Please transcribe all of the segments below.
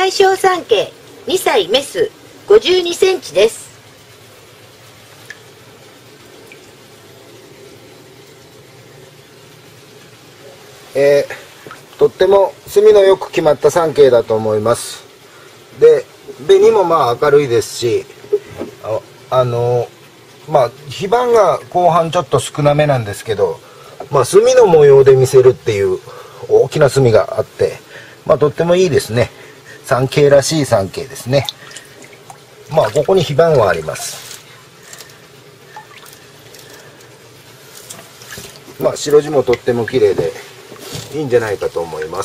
大小三家2歳メス52センチです。 とっても墨のよく決まった三景だと思います。で、紅もまあ明るいですし、火番が後半ちょっと少なめなんですけど、墨の模様で見せるっていう大きな墨があって、とってもいいですね。三景らしい三景ですね。ここに火番はあります。白地もとっても綺麗でいいんじゃないかと思います。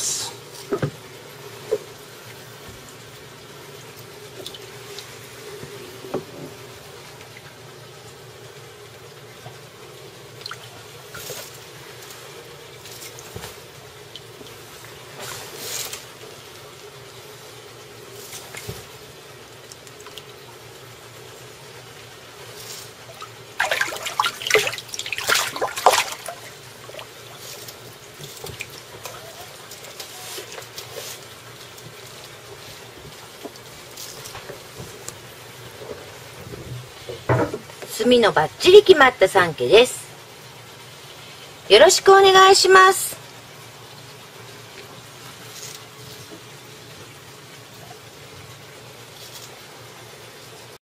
墨のバッチリ決まった三家です。よろしくお願いします。